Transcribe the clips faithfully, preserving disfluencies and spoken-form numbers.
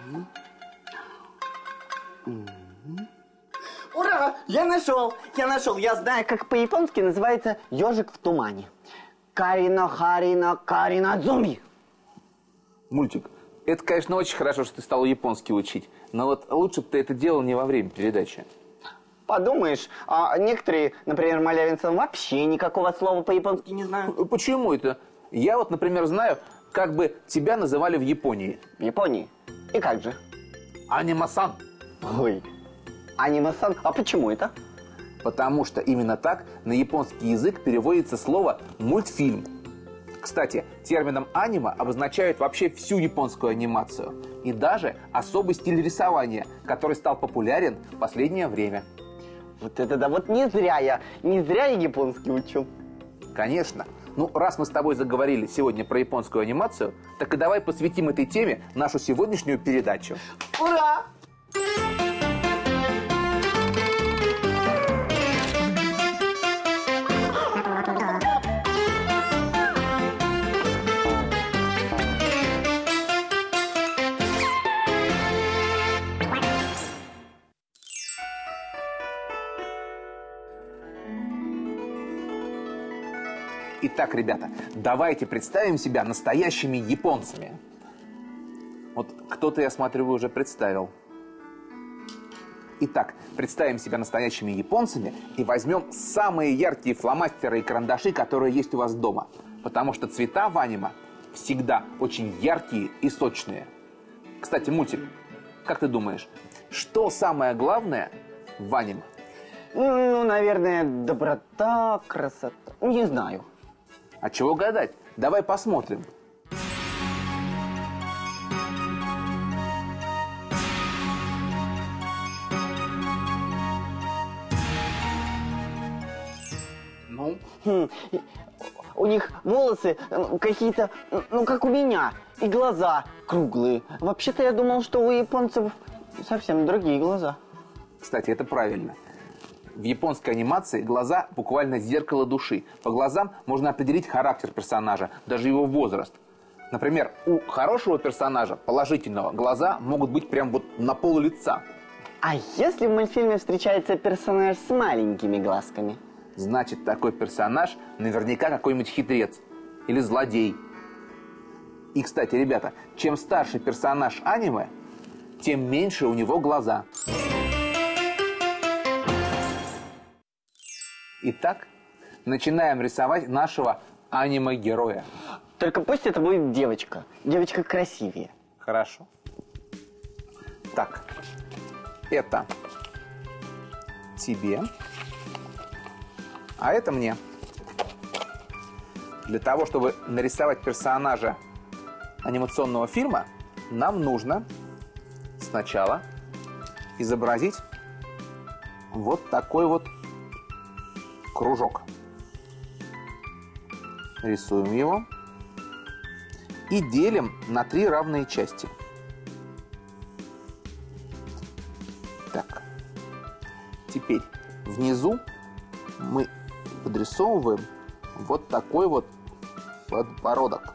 Ура! Я нашел! Я нашел! Я знаю, как по-японски называется ежик в тумане. Карино, Харино, Карино, зумби. Мультик. Это, конечно, очень хорошо, что ты стал японский учить. Но вот лучше бы ты это делал не во время передачи. Подумаешь, а некоторые, например, малявинцы, вообще никакого слова по-японски не знают. Почему это? Я вот, например, знаю, как бы тебя называли в Японии. В Японии? И как же? Аниме-сан. Ой, аниме-сан? А почему это? Потому что именно так на японский язык переводится слово «мультфильм». Кстати, термином аниме обозначают вообще всю японскую анимацию. И даже особый стиль рисования, который стал популярен в последнее время. Вот это да, вот не зря я, не зря я японский учу. Конечно. Ну, раз мы с тобой заговорили сегодня про японскую анимацию, так и давай посвятим этой теме нашу сегодняшнюю передачу. Ура! Итак, ребята, давайте представим себя настоящими японцами. Вот кто-то, я смотрю, вы уже представил. Итак, представим себя настоящими японцами и возьмем самые яркие фломастеры и карандаши, которые есть у вас дома. Потому что цвета в аниме всегда очень яркие и сочные. Кстати, мультик, как ты думаешь, что самое главное в аниме? Ну, наверное, доброта, красота. Не знаю. А чего гадать? Давай посмотрим. Ну? Хм, у них волосы какие-то, ну, как у меня, и глаза круглые. Вообще-то я думал, что у японцев совсем другие глаза. Кстати, это правильно. В японской анимации глаза буквально зеркало души. По глазам можно определить характер персонажа, даже его возраст. Например, у хорошего персонажа, положительного, глаза могут быть прям вот на пол лица. А если в мультфильме встречается персонаж с маленькими глазками? Значит, такой персонаж наверняка какой-нибудь хитрец или злодей. И, кстати, ребята, чем старше персонаж аниме, тем меньше у него глаза. Итак, начинаем рисовать нашего аниме-героя. Только пусть это будет девочка. Девочка красивее. Хорошо. Так, это тебе, а это мне. Для того, чтобы нарисовать персонажа анимационного фильма, нам нужно сначала изобразить вот такой вот кружок. Рисуем его и делим на три равные части. Так. Теперь внизу мы подрисовываем вот такой вот подбородок.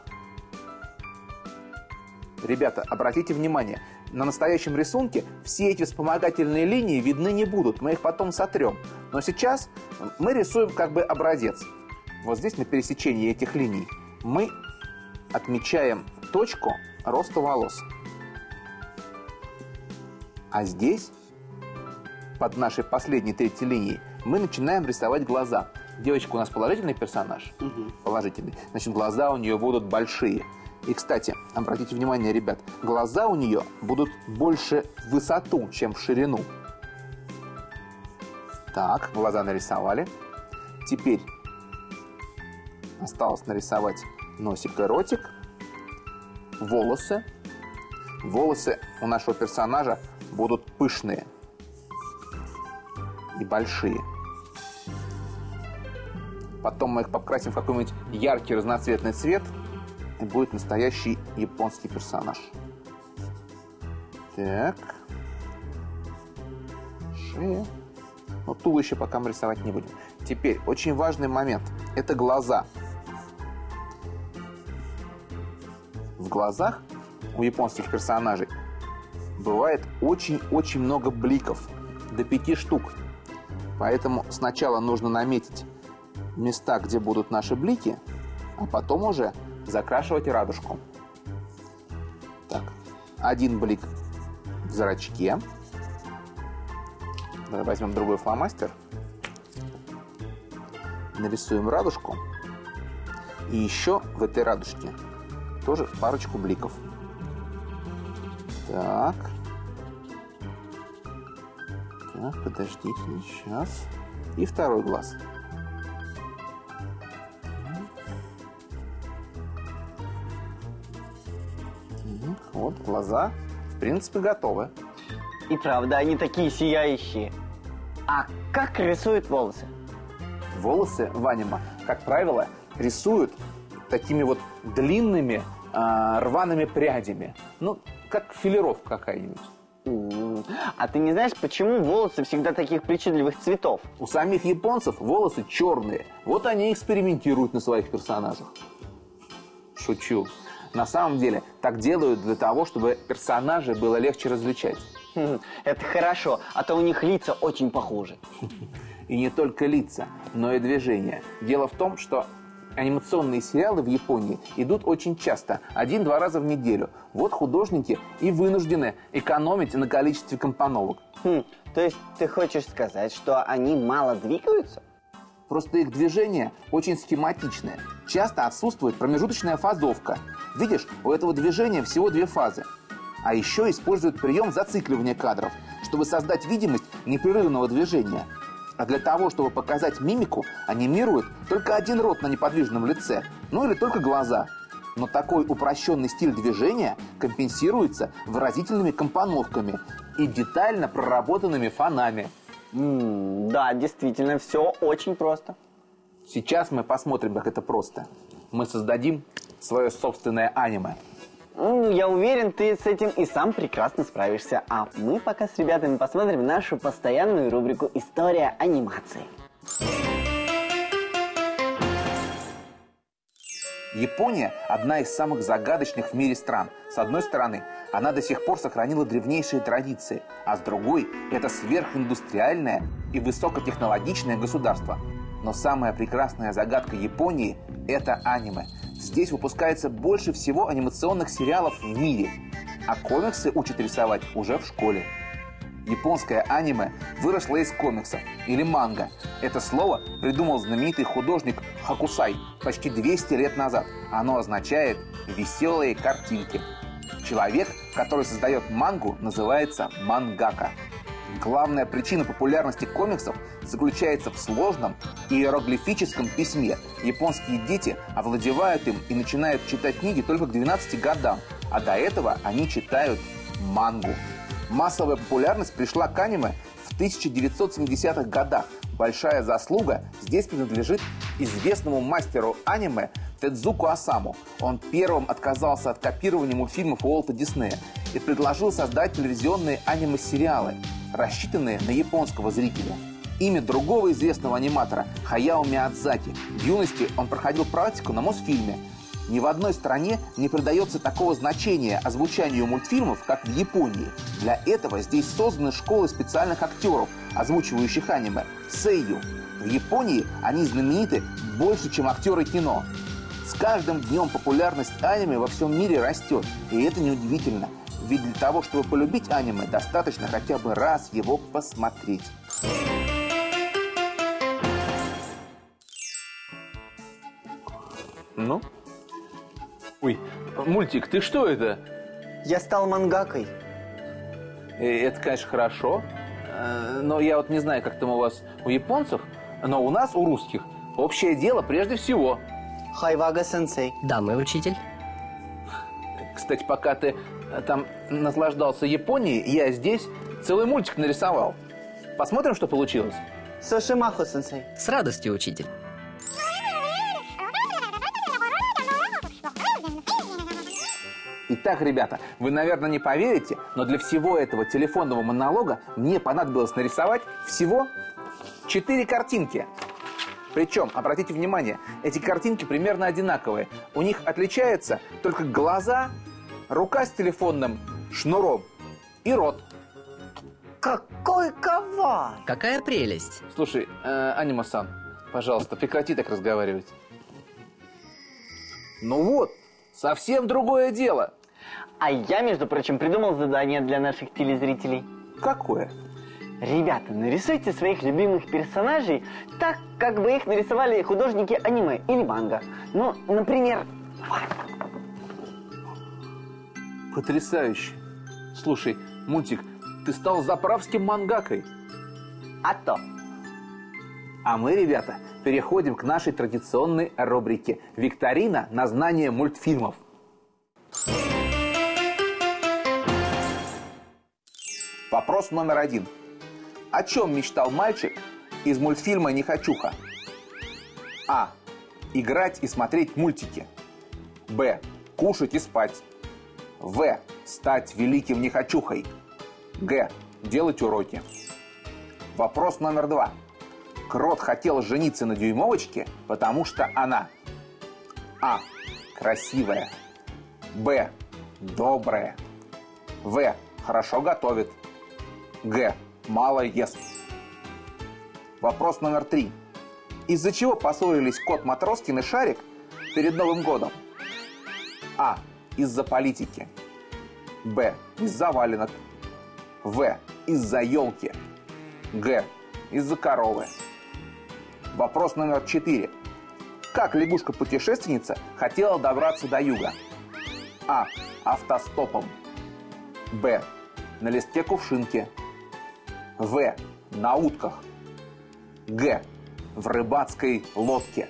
Ребята, обратите внимание, на настоящем рисунке все эти вспомогательные линии видны не будут, мы их потом сотрем. Но сейчас мы рисуем как бы образец. Вот здесь на пересечении этих линий мы отмечаем точку роста волос. А здесь, под нашей последней третьей линией, мы начинаем рисовать глаза. Девочка у нас положительный персонаж? Угу. Положительный. Значит, глаза у нее будут большие. И, кстати, обратите внимание, ребят, глаза у нее будут больше в высоту, чем в ширину. Так, глаза нарисовали. Теперь осталось нарисовать носик и ротик, волосы. Волосы у нашего персонажа будут пышные и большие. Потом мы их покрасим в какой-нибудь яркий разноцветный цвет, и будет настоящий японский персонаж. Так. Шея. Но туловище пока мы рисовать не будем. Теперь очень важный момент. Это глаза. В глазах у японских персонажей бывает очень-очень много бликов, до пяти штук. Поэтому сначала нужно наметить места, где будут наши блики, а потом уже закрашивать радужку. Так, один блик в зрачке. Давай возьмем другой фломастер. Нарисуем радужку. И еще в этой радужке тоже парочку бликов. Так. Так, подождите, сейчас. И второй глаз. Так, вот глаза, в принципе, готовы. И правда, они такие сияющие. А как рисуют волосы? Волосы в аниме, как правило, рисуют такими вот длинными э, рваными прядями. Ну, как филировка какая-нибудь. М. А ты не знаешь, почему волосы всегда таких причудливых цветов? У самих японцев волосы черные. Вот они экспериментируют на своих персонажах. Шучу. На самом деле, так делают для того, чтобы персонажей было легче различать. Хм, это хорошо, а то у них лица очень похожи. И не только лица, но и движения. Дело в том, что анимационные сериалы в Японии идут очень часто, один-два раза в неделю. Вот художники и вынуждены экономить на количестве компоновок. Хм, то есть ты хочешь сказать, что они мало двигаются? Просто их движения очень схематичные. Часто отсутствует промежуточная фазовка. Видишь, у этого движения всего две фазы. А еще используют прием зацикливания кадров, чтобы создать видимость непрерывного движения. А для того, чтобы показать мимику, анимируют только один рот на неподвижном лице, ну или только глаза. Но такой упрощенный стиль движения компенсируется выразительными компоновками и детально проработанными фонами. М, да, действительно, все очень просто. Сейчас мы посмотрим, как это просто. Мы создадим свое собственное аниме. Ну, я уверен, ты с этим и сам прекрасно справишься. А мы пока с ребятами посмотрим нашу постоянную рубрику «История анимации». Япония – одна из самых загадочных в мире стран. С одной стороны, она до сих пор сохранила древнейшие традиции, а с другой – это сверхиндустриальное и высокотехнологичное государство. Но самая прекрасная загадка Японии – это аниме. Здесь выпускается больше всего анимационных сериалов в мире, а комиксы учат рисовать уже в школе. Японское аниме выросло из комиксов или манга. Это слово придумал знаменитый художник Хокусай почти двести лет назад. Оно означает «веселые картинки». Человек, который создает мангу, называется мангака. Главная причина популярности комиксов заключается в сложном иероглифическом письме. Японские дети овладевают им и начинают читать книги только к двенадцати годам, а до этого они читают мангу. Массовая популярность пришла к аниме в тысяча девятьсот семидесятых годах. Большая заслуга здесь принадлежит известному мастеру аниме Тедзуку Осаму. Он первым отказался от копирования мультфильмов Уолта Диснея и предложил создать телевизионные аниме-сериалы, рассчитанные на японского зрителя. Имя другого известного аниматора – Хаяо Миядзаки. В юности он проходил практику на Мосфильме. Ни в одной стране не придается такого значения озвучанию мультфильмов, как в Японии. Для этого здесь созданы школы специальных актеров, озвучивающих аниме – сэйю. В Японии они знамениты больше, чем актеры кино. С каждым днем популярность аниме во всем мире растет, и это неудивительно. Ведь для того, чтобы полюбить аниме, достаточно хотя бы раз его посмотреть. Ну? Ой, мультик, ты что это? Я стал мангакой. Это, конечно, хорошо, но я вот не знаю, как там у вас у японцев, но у нас, у русских, общее дело прежде всего. Хайвага-сенсей. Да, мой учитель. Кстати, пока ты там наслаждался Японией, я здесь целый мультик нарисовал. Посмотрим, что получилось. Сошимахо-сенсей. С радостью, учитель. Итак, ребята, вы, наверное, не поверите, но для всего этого телефонного монолога мне понадобилось нарисовать всего четыре картинки. Причем, обратите внимание, эти картинки примерно одинаковые. У них отличаются только глаза, рука с телефонным шнуром и рот. Какой коварь! Какая прелесть! Слушай, э, Анима-сан, пожалуйста, прекрати так разговаривать. Ну вот, совсем другое дело. А я, между прочим, придумал задание для наших телезрителей. Какое? Ребята, нарисуйте своих любимых персонажей так, как бы их нарисовали художники аниме или манго. Ну, например... Потрясающе. Слушай, Мультик, ты стал заправским мангакой. А то. А мы, ребята, переходим к нашей традиционной рубрике «Викторина на знание мультфильмов». Вопрос номер один. О чем мечтал мальчик из мультфильма «Нехочуха»? А. Играть и смотреть мультики. Б. Кушать и спать. В. Стать великим нехочухой. Г. Делать уроки. Вопрос номер два. Крот хотел жениться на дюймовочке, потому что она А. Красивая. Б. Добрая. В. Хорошо готовит. Г. Мало ест. Вопрос номер три. Из-за чего поссорились кот Матроскин и Шарик перед Новым годом? А. Из-за политики. Б. Из-за валенок. В. Из-за елки. Г. Из-за коровы. Вопрос номер четыре. Как лягушка-путешественница хотела добраться до юга? А. Автостопом. Б. На листке кувшинки. В. На утках. Г. В рыбацкой лодке.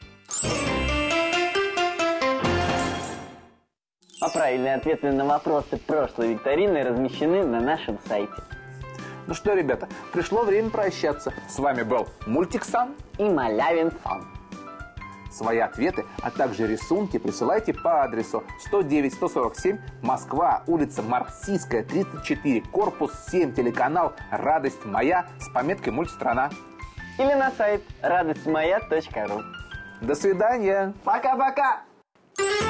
А правильные ответы на вопросы прошлой викторины размещены на нашем сайте. Ну что, ребята, пришло время прощаться. С вами был Мультик-сан И Малявин-сан. Свои ответы, а также рисунки присылайте по адресу сто девять сто сорок семь, Москва, улица Марксистская, тридцать четыре, корпус семь, телеканал «Радость моя» с пометкой «Мультстрана». Или на сайт радость моя точка ру. До свидания! Пока-пока!